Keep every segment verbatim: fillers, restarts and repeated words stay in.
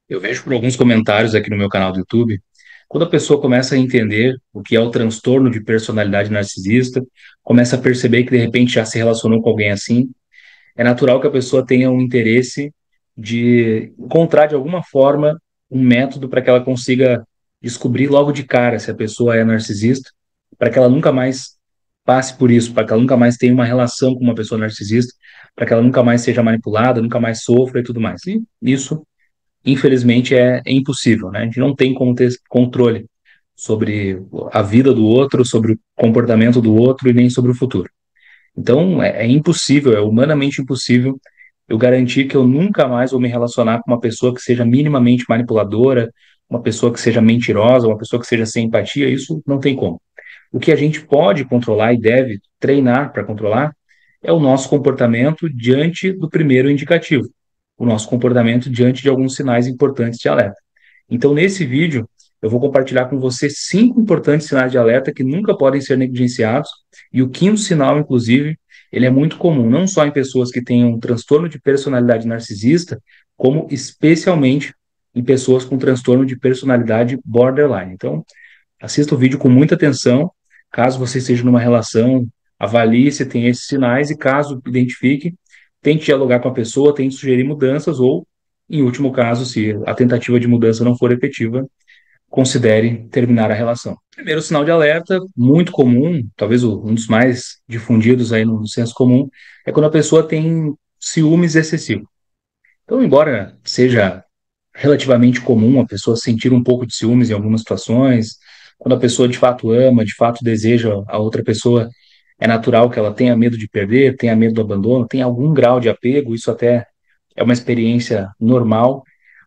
Eu vejo por alguns comentários aqui no meu canal do YouTube, quando a pessoa começa a entender o que é o transtorno de personalidade narcisista, começa a perceber que de repente já se relacionou com alguém assim, é natural que a pessoa tenha um interesse de encontrar de alguma forma um método para que ela consiga descobrir logo de cara se a pessoa é narcisista, para que ela nunca mais passe por isso, para que ela nunca mais tenha uma relação com uma pessoa narcisista, para que ela nunca mais seja manipulada, nunca mais sofra e tudo mais. E isso infelizmente, é, é impossível, né? A gente não tem como ter controle sobre a vida do outro, sobre o comportamento do outro e nem sobre o futuro. Então, é, é impossível, é humanamente impossível eu garantir que eu nunca mais vou me relacionar com uma pessoa que seja minimamente manipuladora, uma pessoa que seja mentirosa, uma pessoa que seja sem empatia, isso não tem como. O que a gente pode controlar e deve treinar para controlar é o nosso comportamento diante do primeiro indicativo, o nosso comportamento diante de alguns sinais importantes de alerta. Então, nesse vídeo, eu vou compartilhar com você cinco importantes sinais de alerta que nunca podem ser negligenciados, e o quinto sinal, inclusive, ele é muito comum, não só em pessoas que têm um transtorno de personalidade narcisista, como especialmente em pessoas com transtorno de personalidade borderline. Então, assista o vídeo com muita atenção. Caso você esteja numa relação, avalie se tem esses sinais e, caso identifique, tente dialogar com a pessoa, tente sugerir mudanças ou, em último caso, se a tentativa de mudança não for efetiva, considere terminar a relação. Primeiro sinal de alerta, muito comum, talvez um dos mais difundidos aí no senso comum, é quando a pessoa tem ciúmes excessivo. Então, embora seja relativamente comum a pessoa sentir um pouco de ciúmes em algumas situações, quando a pessoa de fato ama, de fato deseja a outra pessoa, é natural que ela tenha medo de perder, tenha medo do abandono, tenha algum grau de apego, isso até é uma experiência normal,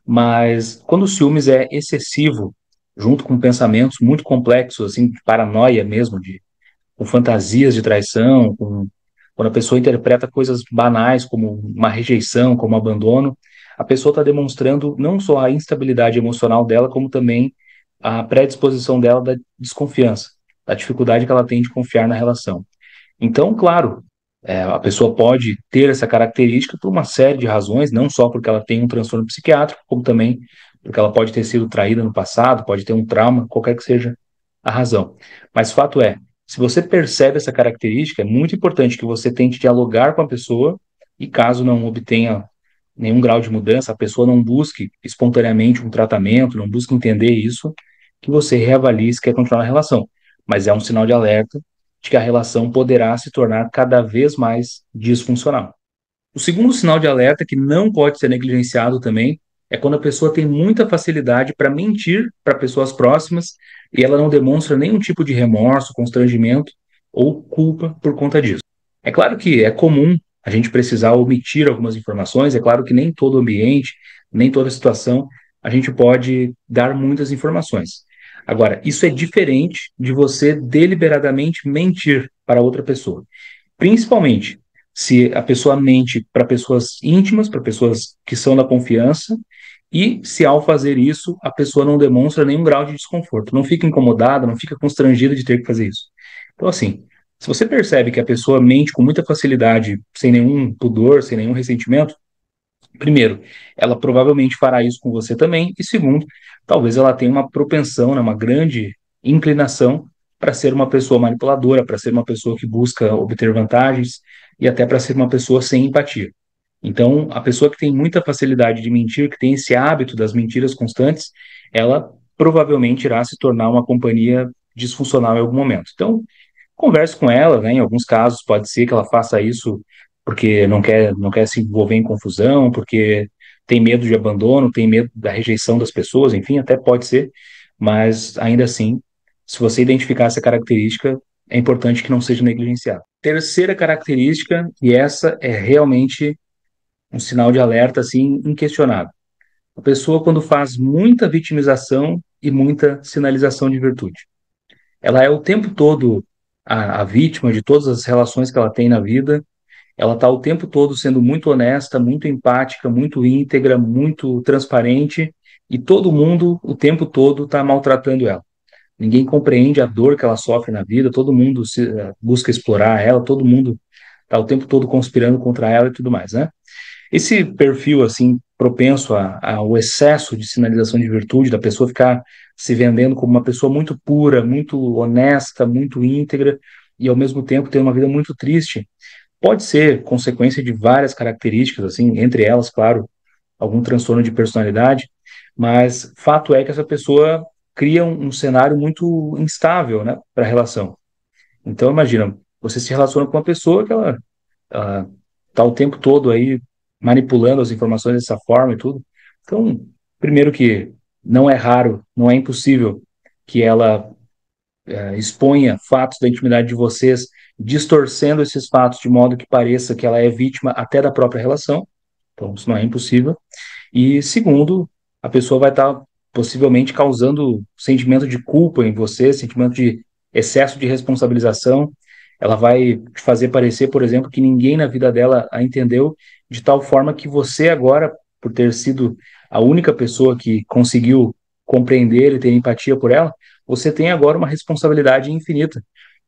mas quando o ciúmes é excessivo, junto com pensamentos muito complexos, assim, de paranoia mesmo, de com fantasias de traição, com, quando a pessoa interpreta coisas banais como uma rejeição, como abandono, a pessoa está demonstrando não só a instabilidade emocional dela, como também a predisposição dela da desconfiança, da dificuldade que ela tem de confiar na relação. Então, claro, é, a pessoa pode ter essa característica por uma série de razões, não só porque ela tem um transtorno psiquiátrico, como também porque ela pode ter sido traída no passado, pode ter um trauma, qualquer que seja a razão. Mas fato é, se você percebe essa característica, é muito importante que você tente dialogar com a pessoa e, caso não obtenha nenhum grau de mudança, a pessoa não busque espontaneamente um tratamento, não busque entender isso, que você reavalie se quer continuar na relação. Mas é um sinal de alerta de que a relação poderá se tornar cada vez mais disfuncional. O segundo sinal de alerta, que não pode ser negligenciado também, é quando a pessoa tem muita facilidade para mentir para pessoas próximas e ela não demonstra nenhum tipo de remorso, constrangimento ou culpa por conta disso. É claro que é comum a gente precisar omitir algumas informações, é claro que nem todo ambiente, nem toda situação a gente pode dar muitas informações. Agora, isso é diferente de você deliberadamente mentir para outra pessoa. Principalmente se a pessoa mente para pessoas íntimas, para pessoas que são da confiança, e se ao fazer isso a pessoa não demonstra nenhum grau de desconforto, não fica incomodada, não fica constrangida de ter que fazer isso. Então, assim, se você percebe que a pessoa mente com muita facilidade, sem nenhum pudor, sem nenhum ressentimento, primeiro, ela provavelmente fará isso com você também, e segundo, talvez ela tenha uma propensão, né, uma grande inclinação para ser uma pessoa manipuladora, para ser uma pessoa que busca obter vantagens e até para ser uma pessoa sem empatia. Então, a pessoa que tem muita facilidade de mentir, que tem esse hábito das mentiras constantes, ela provavelmente irá se tornar uma companhia disfuncional em algum momento. Então, converse com ela, né? Em alguns casos pode ser que ela faça isso porque não quer, não quer se envolver em confusão, porque tem medo de abandono, tem medo da rejeição das pessoas, enfim, até pode ser, mas ainda assim, se você identificar essa característica, é importante que não seja negligenciado. Terceira característica, e essa é realmente um sinal de alerta assim inquestionável. A pessoa quando faz muita vitimização e muita sinalização de virtude. Ela é o tempo todo a, a vítima de todas as relações que ela tem na vida. Ela está o tempo todo sendo muito honesta, muito empática, muito íntegra, muito transparente, e todo mundo, o tempo todo, está maltratando ela. Ninguém compreende a dor que ela sofre na vida, todo mundo se, uh, busca explorar ela, todo mundo está o tempo todo conspirando contra ela e tudo mais, né? Esse perfil, assim, propenso a- ao excesso de sinalização de virtude, da pessoa ficar se vendendo como uma pessoa muito pura, muito honesta, muito íntegra, e ao mesmo tempo ter uma vida muito triste. Pode ser consequência de várias características, assim, entre elas, claro, algum transtorno de personalidade, mas fato é que essa pessoa cria um, um cenário muito instável, né, para a relação. Então, imagina, você se relaciona com uma pessoa que ela, ela tá o tempo todo aí manipulando as informações dessa forma e tudo. Então, primeiro que não é raro, não é impossível que ela eh, exponha fatos da intimidade de vocês, distorcendo esses fatos de modo que pareça que ela é vítima até da própria relação. Então, isso não é impossível. E segundo, a pessoa vai estar possivelmente causando sentimento de culpa em você, sentimento de excesso de responsabilização. Ela vai te fazer parecer, por exemplo, que ninguém na vida dela a entendeu, de tal forma que você agora, por ter sido a única pessoa que conseguiu compreender e ter empatia por ela, você tem agora uma responsabilidade infinita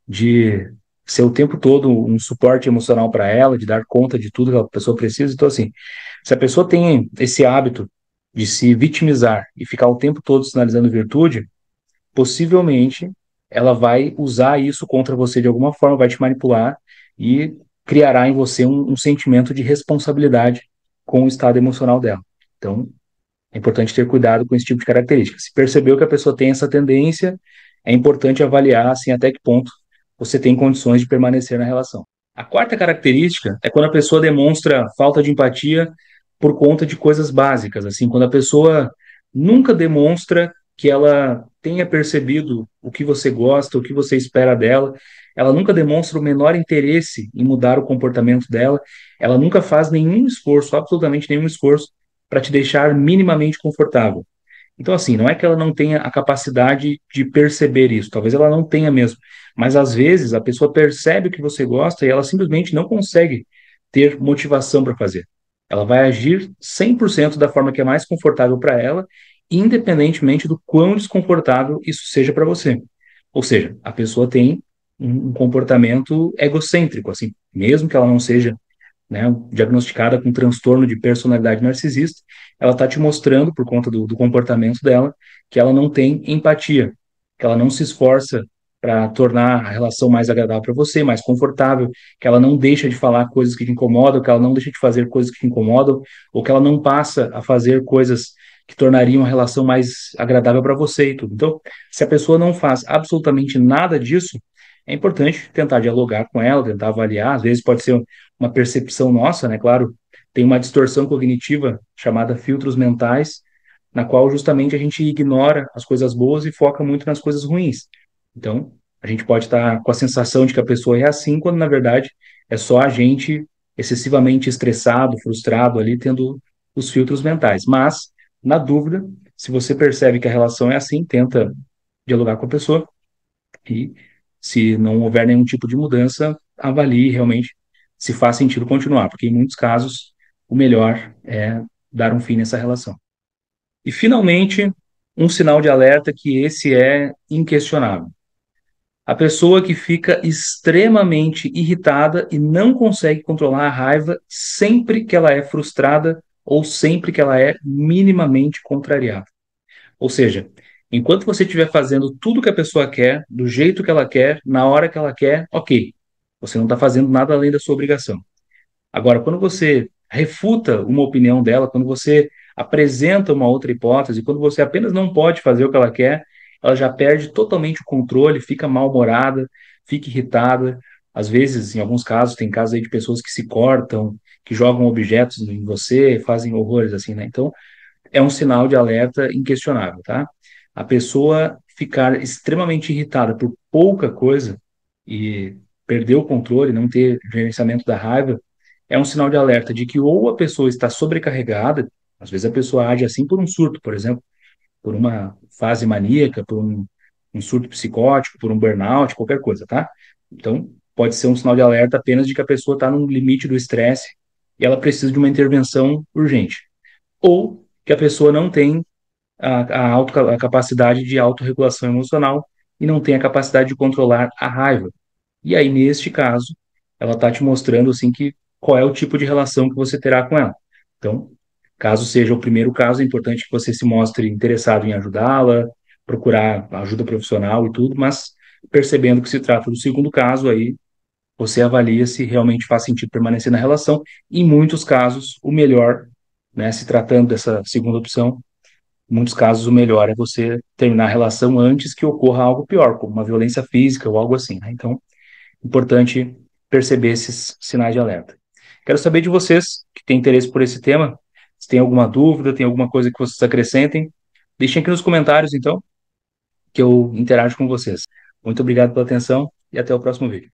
de ser o tempo todo um suporte emocional para ela, de dar conta de tudo que a pessoa precisa. Então, assim, se a pessoa tem esse hábito de se vitimizar e ficar o tempo todo sinalizando virtude, possivelmente ela vai usar isso contra você de alguma forma, vai te manipular e criará em você um, um sentimento de responsabilidade com o estado emocional dela. Então, é importante ter cuidado com esse tipo de característica. Se percebeu que a pessoa tem essa tendência, é importante avaliar assim até que ponto você tem condições de permanecer na relação. A quarta característica é quando a pessoa demonstra falta de empatia por conta de coisas básicas, assim, quando a pessoa nunca demonstra que ela tenha percebido o que você gosta, o que você espera dela, ela nunca demonstra o menor interesse em mudar o comportamento dela, ela nunca faz nenhum esforço, absolutamente nenhum esforço, para te deixar minimamente confortável. Então, assim, não é que ela não tenha a capacidade de perceber isso, talvez ela não tenha mesmo, mas às vezes a pessoa percebe o que você gosta e ela simplesmente não consegue ter motivação para fazer. Ela vai agir cem por cento da forma que é mais confortável para ela, independentemente do quão desconfortável isso seja para você. Ou seja, a pessoa tem um um comportamento egocêntrico, assim, mesmo que ela não seja, né, diagnosticada com transtorno de personalidade narcisista, ela está te mostrando, por conta do, do comportamento dela, que ela não tem empatia, que ela não se esforça para tornar a relação mais agradável para você, mais confortável, que ela não deixa de falar coisas que te incomodam, que ela não deixa de fazer coisas que te incomodam, ou que ela não passa a fazer coisas que tornariam a relação mais agradável para você e tudo. Então, se a pessoa não faz absolutamente nada disso, é importante tentar dialogar com ela, tentar avaliar. Às vezes pode ser uma percepção nossa, né? Claro, tem uma distorção cognitiva chamada filtros mentais, na qual justamente a gente ignora as coisas boas e foca muito nas coisas ruins. Então, a gente pode estar com a sensação de que a pessoa é assim, quando na verdade é só a gente excessivamente estressado, frustrado ali, tendo os filtros mentais. Mas, na dúvida, se você percebe que a relação é assim, tenta dialogar com a pessoa e, se não houver nenhum tipo de mudança, avalie realmente se faz sentido continuar, porque em muitos casos o melhor é dar um fim nessa relação. E, finalmente, um sinal de alerta que esse é inquestionável. A pessoa que fica extremamente irritada e não consegue controlar a raiva sempre que ela é frustrada ou sempre que ela é minimamente contrariada. Ou seja, enquanto você estiver fazendo tudo que a pessoa quer, do jeito que ela quer, na hora que ela quer, ok. Você não está fazendo nada além da sua obrigação. Agora, quando você refuta uma opinião dela, quando você apresenta uma outra hipótese, quando você apenas não pode fazer o que ela quer, ela já perde totalmente o controle, fica mal-humorada, fica irritada. Às vezes, em alguns casos, tem casos aí de pessoas que se cortam, que jogam objetos em você, fazem horrores assim, né? Então, é um sinal de alerta inquestionável, tá? A pessoa ficar extremamente irritada por pouca coisa e perder o controle, não ter gerenciamento da raiva, é um sinal de alerta de que ou a pessoa está sobrecarregada, às vezes a pessoa age assim por um surto, por exemplo, por uma fase maníaca, por um, um surto psicótico, por um burnout, qualquer coisa, tá? Então, pode ser um sinal de alerta apenas de que a pessoa está no limite do estresse e ela precisa de uma intervenção urgente. Ou que a pessoa não tem a, a, auto, a capacidade de autorregulação emocional e não tem a capacidade de controlar a raiva. E aí, neste caso, ela está te mostrando assim que qual é o tipo de relação que você terá com ela. Então, Caso seja o primeiro caso, é importante que você se mostre interessado em ajudá-la, procurar ajuda profissional e tudo, mas percebendo que se trata do segundo caso, aí você avalia se realmente faz sentido permanecer na relação. Em muitos casos, o melhor, né, se tratando dessa segunda opção, em muitos casos o melhor é você terminar a relação antes que ocorra algo pior, como uma violência física ou algo assim, né? Então, importante perceber esses sinais de alerta. Quero saber de vocês que têm interesse por esse tema. Se tem alguma dúvida, tem alguma coisa que vocês acrescentem, deixem aqui nos comentários, então, que eu interajo com vocês. Muito obrigado pela atenção e até o próximo vídeo.